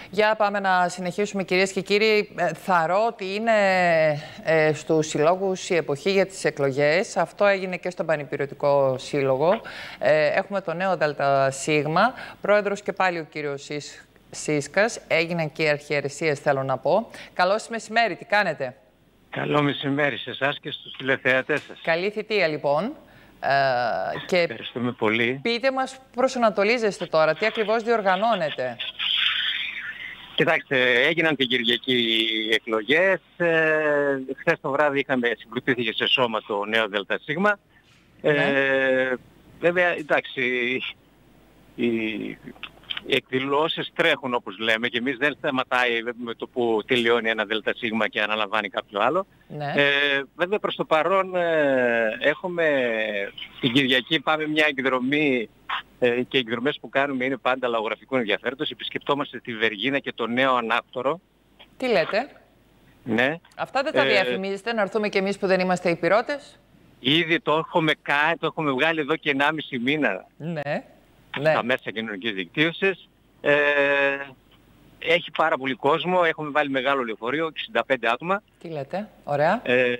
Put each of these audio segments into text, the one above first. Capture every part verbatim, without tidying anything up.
Για πάμε να συνεχίσουμε, κυρίες και κύριοι. Θαρώ ότι είναι ε, στους συλλόγους η εποχή για τις εκλογές. Αυτό έγινε και στον Πανυπηρωτικό Σύλλογο. Ε, έχουμε το νέο ΔΣ, πρόεδρος και πάλι ο κύριος Σίσκας. Έγιναν και οι αρχιερεσίες, θέλω να πω. Καλώς μεσημέρι, τι κάνετε? Καλό μεσημέρι σε εσάς και στους τηλεθεατές σας. Καλή θητεία, λοιπόν. Ε, και ευχαριστούμε πολύ. Πείτε μας πού προσανατολίζεστε τώρα, τι ακριβώς διοργανώνετε? Κοιτάξτε, έγιναν την Κυριακή εκλογές. Ε, χθες το βράδυ είχαμε, συγκροτήθηκε σε σώμα το νέο ΔΣ. Ε, ναι. Βέβαια, εντάξει, οι, οι εκδηλώσεις τρέχουν όπως λέμε και εμείς δεν σταματάει με το που τελειώνει ένα ΔΣ και αναλαμβάνει κάποιο άλλο. Ναι. Ε, βέβαια προς το παρόν ε, έχουμε την Κυριακή πάμε μια εκδρομή ε, και οι εκδρομές που κάνουμε είναι πάντα λαογραφικού ενδιαφέροντος. Επισκεπτόμαστε τη Βεργίνα και το νέο Ανάκτορο. Τι λέτε? Ναι. Αυτά δεν τα ε, διαφημίζετε, να έρθουμε κι εμείς που δεν είμαστε υπηρώτες? Ήδη το έχουμε κάνει, το έχουμε βγάλει εδώ και ενάμιση μήνα. Ναι. Ναι. Στα μέσα κοινωνικής δικτύωσης. Ε, έχει πάρα πολύ κόσμο, έχουμε βάλει μεγάλο λεωφορείο, εξήντα πέντε άτομα. Τι λέτε, ωραία. Ε,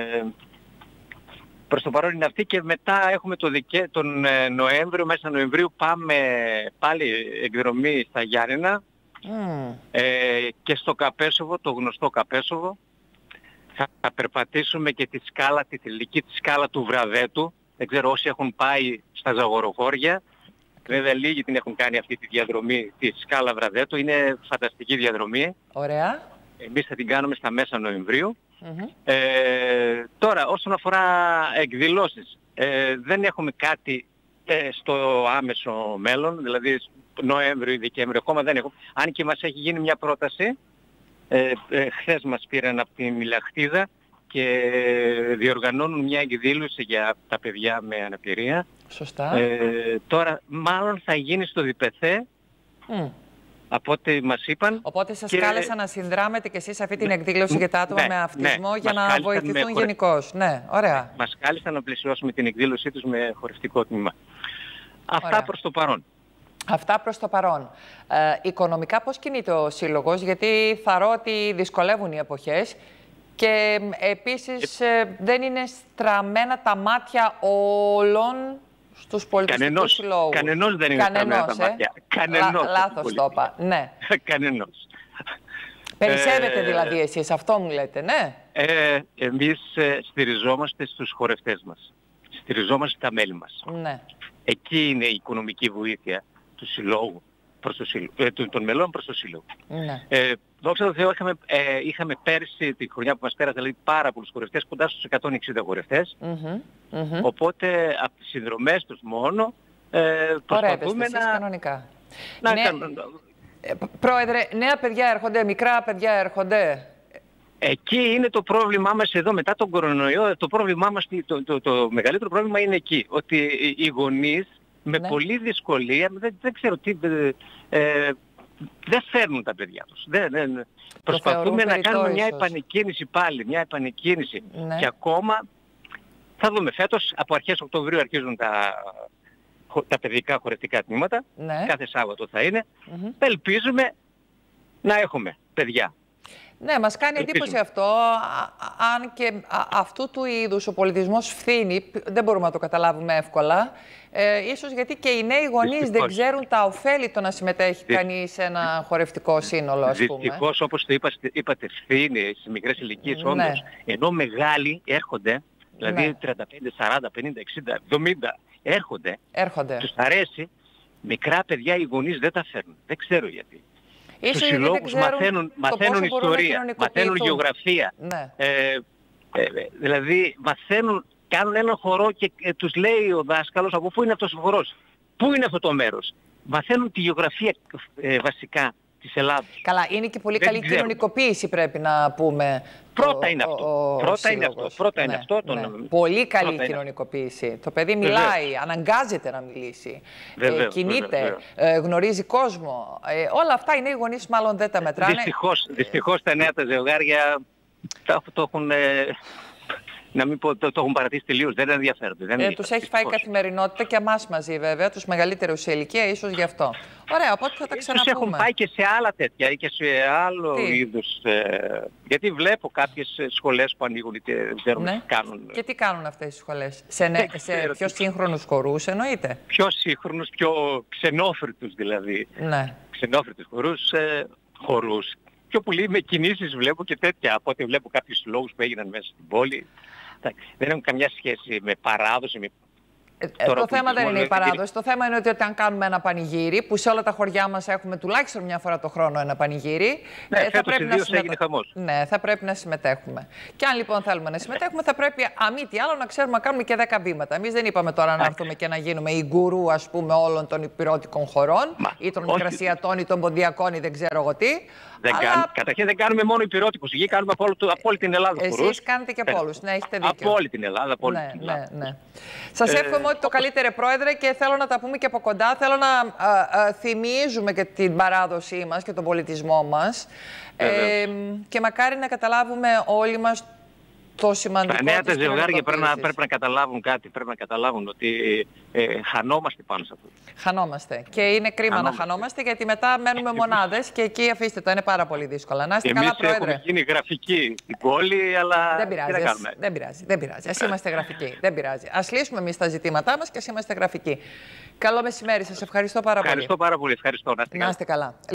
προς το παρόν είναι αυτή και μετά έχουμε το δικαι... τον Νοέμβριο, μέσα Νοεμβρίου πάμε πάλι εκδρομή στα Γιάννενα mm. ε, και στο Καπέσοβο, το γνωστό Καπέσοβο. Θα περπατήσουμε και τη σκάλα, τη θηλυκή τη σκάλα του Βραδέτου. Δεν ξέρω όσοι έχουν πάει στα Ζαγοροχώρια. Βέβαια λίγοι την έχουν κάνει αυτή τη διαδρομή τη σκάλα Βραδέτου. Είναι φανταστική διαδρομή. Ωραία. Εμείς θα την κάνουμε στα μέσα Νοεμβρίου. Mm-hmm. Ε, τώρα όσον αφορά εκδηλώσεις, ε, δεν έχουμε κάτι ε, στο άμεσο μέλλον, δηλαδή Νοέμβριο ή Δεκέμβριο ακόμα δεν έχουμε. Αν και μας έχει γίνει μια πρόταση, ε, ε, χθες μας πήραν από τη Μυλαχτίδα και διοργανώνουν μια εκδήλωση για τα παιδιά με αναπηρία. Σωστά. Ε, τώρα μάλλον θα γίνει στο Διπεθέ. Mm. Από ό,τι μας είπαν. Οπότε σας και... κάλεσαν να συνδράμετε και εσείς αυτή την εκδήλωση ναι, για τα άτομα ναι, με αυτισμό ναι, για να βοηθηθούν με... γενικώς. Ναι, ωραία. Μας κάλεσαν να πλαισιώσουμε την εκδήλωσή τους με χορευτικό τμήμα. Αυτά ωραία. προς το παρόν. Αυτά προς το παρόν. Ε, οικονομικά πώς κινείται ο Σύλλογος, γιατί θαρώ ότι δυσκολεύουν οι εποχές και επίσης ε, δεν είναι στραμμένα τα μάτια όλων στους πολιτιστικούς συλλόγους. Κανενός δεν είναι στραμμένα τα μάτια. Ε? Κανενός. Λά, λάθος το είπα. Ναι. Κανενός. Περισσεύετε ε, δηλαδή εσείς, αυτό μου λέτε, ναι. Ε, εμείς ε, στηριζόμαστε στους χορευτές μας. Στηριζόμαστε τα μέλη μας. Ναι. Εκεί είναι η οικονομική βοήθεια του συλλόγου, προς το σύλλογο, ε, των μελών προς το σύλλογο. Ναι. Ε, δόξα τω Θεώ, είχαμε, ε, είχαμε πέρσι τη χρονιά που μας πέρασε δηλαδή, πάρα πολλούς χορευτές, κοντά στους εκατόν εξήντα χορευτές. Mm-hmm. Mm-hmm. Οπότε από τις συνδρομές τους μόνο ε, προσπαθούμε να... κανονικά. να ναι. κάνουμε... ε, πρόεδρε, νέα παιδιά έρχονται, μικρά παιδιά έρχονται. Εκεί είναι το πρόβλημά μας εδώ μετά τον κορονοϊό. Το πρόβλημά μας, το, το, το, το μεγαλύτερο πρόβλημα είναι εκεί. Ότι οι γονείς με ναι. πολλή δυσκολία, δεν, δεν ξέρω τι, ε, δεν φέρνουν τα παιδιά τους. Δεν, δεν. Προσπαθούμε να κάνουμε ίσως. μια επανεκκίνηση πάλι, μια επανεκκίνηση. Ναι. Και ακόμα θα δούμε φέτος, από αρχές Οκτωβρίου αρχίζουν τα, τα παιδικά χορευτικά τμήματα. Ναι. Κάθε Σάββατο θα είναι. Mm-hmm. Ελπίζουμε να έχουμε παιδιά. Ναι, μας κάνει εντύπωση αυτό, αν και αυτού του είδους ο πολιτισμός φθήνει, δεν μπορούμε να το καταλάβουμε εύκολα, ε, ίσως γιατί και οι νέοι γονείς Δυστυχώς. δεν ξέρουν τα ωφέλη το να συμμετέχει Δυ... κανείς σε ένα χορευτικό σύνολο, ας πούμε. Δυστυχώς, όπως το είπατε, είπατε φθήνει στις μικρές ηλικίες ναι. όντως, ενώ μεγάλοι έρχονται, δηλαδή ναι. τριάντα πέντε, σαράντα, πενήντα, εξήντα, εβδομήντα έρχονται, έρχονται. τους αρέσει, μικρά παιδιά οι γονείς δεν τα φέρνουν, δεν ξέρω γιατί. Στους συλλόγους μαθαίνουν, μαθαίνουν ιστορία, μαθαίνουν γεωγραφία. Ναι. Ε, ε, δηλαδή μαθαίνουν, κάνουν έναν χορό και ε, τους λέει ο δάσκαλος από πού είναι αυτός ο χορός, πού είναι αυτό το μέρος. Μαθαίνουν τη γεωγραφία ε, βασικά της Ελλάδος. Καλά, είναι και πολύ Δεν καλή ξέρουν. κοινωνικοποίηση πρέπει να πούμε. Πρώτα ο, είναι αυτό. Ο, ο Πρώτα είναι αυτό. Πρώτα ναι, είναι αυτό τον... ναι. Πολύ καλή Πρώτα κοινωνικοποίηση. Είναι. Το παιδί μιλάει, βεβαίως. αναγκάζεται να μιλήσει, βεβαίως, ε, κινείται, βεβαίως. Ε, γνωρίζει κόσμο. Ε, όλα αυτά οι νέοι γονείς μάλλον δεν τα μετράνε. Δυστυχώς, δυστυχώς τα νέα τα ζευγάρια το έχουν... Ε, να μην πω, το, το έχουν παρατήσει τελείως, δεν ενδιαφέρονται. Δεν ε, τους έχει φάει η καθημερινότητα και εμάς μαζί βέβαια, τους μεγαλύτερους σε ηλικία, ίσως γι' αυτό. Ωραία, οπότε θα τα ξαναπούμε. Τους έχουν πάει και σε άλλα τέτοια ή και σε άλλο Τι? είδους. Ε, γιατί βλέπω κάποιες σχολές που ανοίγουν είτε δεν ξέρω ναι. τι κάνουν. Και τι κάνουν αυτές οι σχολές, σε, ναι, σε πιο σύγχρονους χορούς εννοείται. Πιο σύγχρονους, πιο ξενόφερτους δηλαδή. Ναι. Ξενόφερτους χορούς, ε, χορούς. Πιο πολύ με κινήσεις βλέπω και τέτοια, από ό,τι βλέπω κάποιους λόγους που έγιναν μέσα στην πόλη. Δεν έχουν καμιά σχέση με παράδοση, με... Ε, το θέμα δεν είναι η παράδοση. Το θέμα είναι ότι όταν κάνουμε ένα πανηγύρι, που σε όλα τα χωριά μας έχουμε τουλάχιστον μια φορά το χρόνο ένα πανηγύρι, ναι, ε, θα, πρέπει να συμμετέχουμε. Χαμός. Ναι, θα πρέπει να συμμετέχουμε. Και αν λοιπόν θέλουμε να συμμετέχουμε, θα πρέπει αμή τι άλλο να ξέρουμε να κάνουμε και δέκα βήματα. Εμείς δεν είπαμε τώρα να έρθουμε και να γίνουμε οι γκουρού, ας πούμε, όλων των υπηρώτικων χωρών, Μα, ή των μικρασιατών ή των ποντιακών ή δεν ξέρω εγώ τι. Δεν αλλά... κάν... Καταρχήν δεν κάνουμε μόνο υπηρώτικους γη, κάνουμε από, το, από όλη την Ελλάδα. Εσείς χορούς. Κάνετε και από όλους, ναι, έχετε δίκιο. Από όλη την Ελλάδα, από όλη ναι, την Ελλάδα. Ναι, ναι. Σας ε... εύχομαι ότι το καλύτερο, Πρόεδρε, και θέλω να τα πούμε και από κοντά. Θέλω να α, α, θυμίζουμε και την παράδοσή μας και τον πολιτισμό μας. Ε, και μακάρι να καταλάβουμε όλοι μας το σημαντικό. Τα νέα τα ζευγάρια πρέπει να, πρέπει να καταλάβουν κάτι. Πρέπει να καταλάβουν ότι ε, χανόμαστε πάνω σε αυτό. Χανόμαστε. Και είναι κρίμα χανόμαστε. να χανόμαστε, γιατί μετά μένουμε μονάδες και εκεί αφήστε το. Είναι πάρα πολύ δύσκολα. Να είστε καλά, Πρόεδρε. Εμείς έχουμε γίνει γραφικοί στην πόλη, αλλά δεν πειράζει. Τι να ας, δεν πειράζει. Δεν πειράζει. Ας είμαστε γραφικοί. Δεν πειράζει. Ας λύσουμε εμείς τα ζητήματά μας και ας είμαστε γραφικοί. Καλό μεσημέρι. Σας ευχαριστώ πάρα πολύ. Ευχαριστώ πάρα πολύ. Ευχαριστώ. Να είστε καλά.